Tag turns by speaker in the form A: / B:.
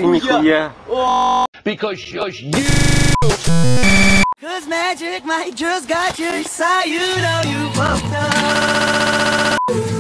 A: нихуя.
B: Because you're you.
C: Cause magic might just got you, saw you know you fucked up.